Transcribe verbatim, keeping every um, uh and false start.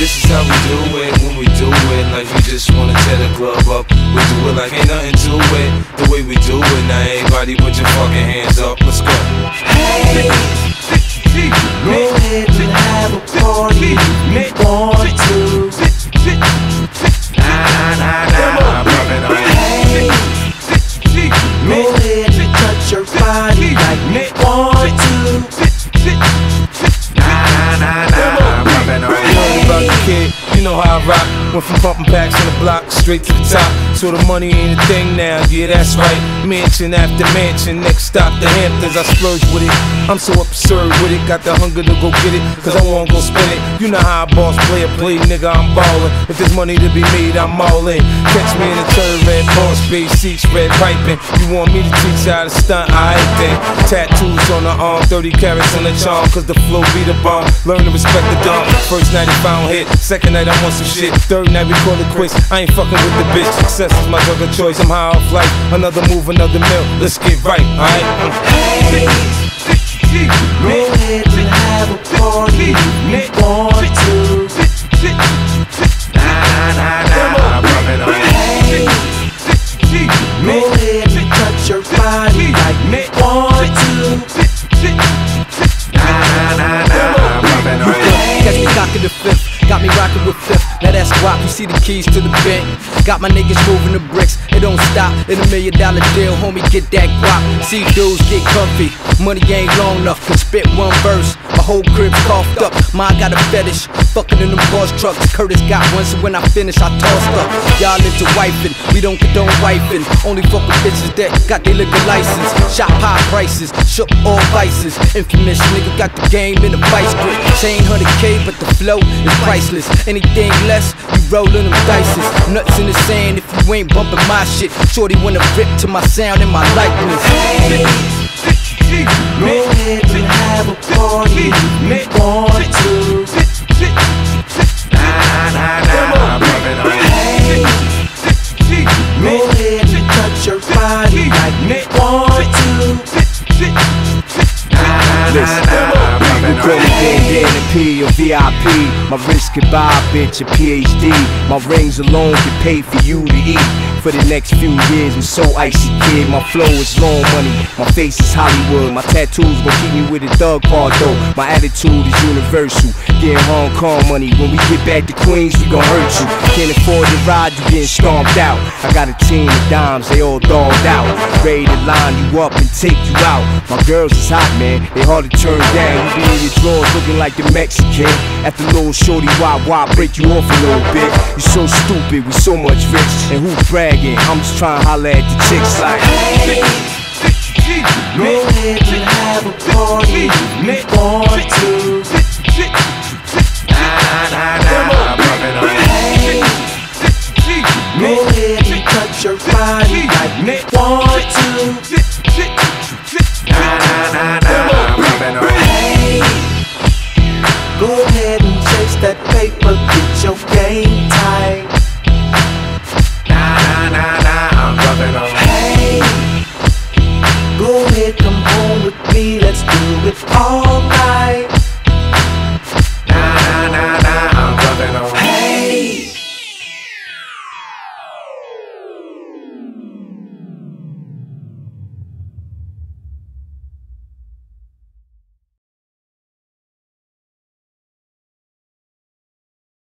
this is how we do it. When we do it, like we just wanna tear the club up. We do it like ain't nothing to it. The way we do it, now everybody put your fucking hands up. Let's go. Hey, go ahead and have a party if you want to. Nah, nah, nah, nah. Hey, go ahead and touch your body like you want to. Nah, nah, nah, nah. You know about the kid, you know how I rock. Went from pumping packs on the block straight to the top. So the money ain't a thing now, yeah that's right. Mansion after mansion, next stop the Hamptons. I splurge with it, I'm so absurd with it. Got the hunger to go get it, cause I wanna go spend it. You know how a boss player play, nigga I'm ballin'. If there's money to be made, I'm all in. Catch me in a turn red, boss space seats, red piping. You want me to teach you how to stunt, I ain't then. Tattoos on the arm, thirty carats on the charm, cause the flow be the bomb. Learn to respect the dumb. First night he found hit, second night I want some shit. Third night we call it quits, I ain't fucking with the bitch. Success is my drug of choice, I'm high off life. Another move, another meal, let's get right, alright? Hey, go ahead and have a party if you want to. Nah, nah, nah, nah. Hey, go ahead and touch your body like you want to. Nah, nah, nah. Catch me cocking the fifth, got me rocking with fifth. Now that's guap, you see the keys to the bank. Got my niggas moving the bricks, it don't stop. In a million dollar deal, homie, get that guap. See dudes get comfy, money ain't long enough. Can spit one verse, my whole crib's coughed up. Mine got a fetish, fucking in them boss trucks. Curtis got one, so when I finish, I tossed up. Y'all into wifing, we don't condone wifing. Only fuck with bitches that got their liquor license. Shop high prices, shook all vices. Infamous nigga got the game in a vice grip. Chain one hundred K, but the flow is priceless. Anything less, you rollin' them dices. Nuts in the sand if you ain't bumping my shit. Shorty wanna rip to my sound and my likeness. Hey, go ahead and have a party if you want to. Nah, nah, nah. Hey, go ahead and touch your body like you want to. Listen, people call me Bandana P or V I P. My wrist can buy a bitch a P H D. My rings alone can pay for you to eat. For the next few years, I'm so icy, kid. My flow is long money, my face is Hollywood. My tattoos gon' keep me with a thug part though. My attitude is universal, getting Hong Kong money. When we get back to Queens, we gon' hurt you. Can't afford to ride, you getting stomped out. I got a team of dimes, they all dogged out, ready to line you up and take you out. My girls is hot, man, they hard to turn down. You be in your drawers looking like the Mexican. After little shorty wah wah break you off a little bit. You so stupid, we so much rich. And who's bragging? I'm just trying to holler at the chicks like, hey, go ahead and have a party if you want to. Nah, nah, nah. Hey, go ahead and touch your body like you want to. Nah, nah, nah. Hey, go ahead and chase that paper, get your game tight. Hey, go ahead, come home with me, let's do it all night.